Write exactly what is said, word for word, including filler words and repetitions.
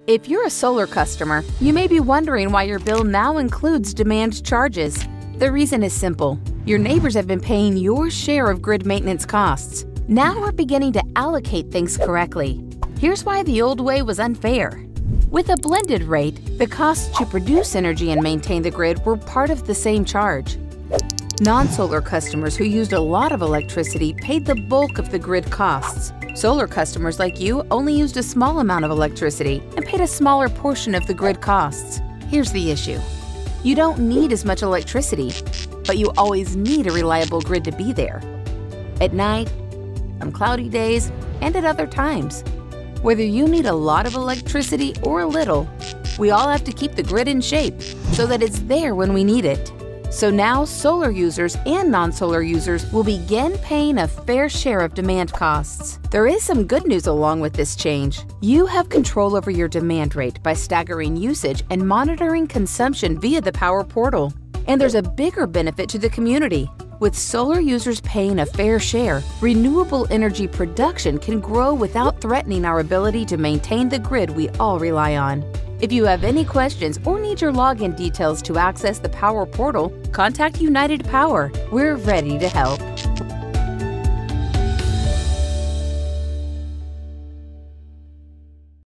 If you're a solar customer, you may be wondering why your bill now includes demand charges. The reason is simple. Your neighbors have been paying your share of grid maintenance costs. Now we're beginning to allocate things correctly. Here's why the old way was unfair. With a blended rate, the costs to produce energy and maintain the grid were part of the same charge. Non-solar customers who used a lot of electricity paid the bulk of the grid costs. Solar customers like you only used a small amount of electricity and paid a smaller portion of the grid costs. Here's the issue. You don't need as much electricity, but you always need a reliable grid to be there. At night, on cloudy days, and at other times. Whether you need a lot of electricity or a little, we all have to keep the grid in shape so that it's there when we need it. So now solar users and non-solar users will begin paying a fair share of demand costs. There is some good news along with this change. You have control over your demand rate by staggering usage and monitoring consumption via the Power Portal. And there's a bigger benefit to the community. With solar users paying a fair share, renewable energy production can grow without threatening our ability to maintain the grid we all rely on. If you have any questions or need your login details to access the Power Portal, contact United Power. We're ready to help.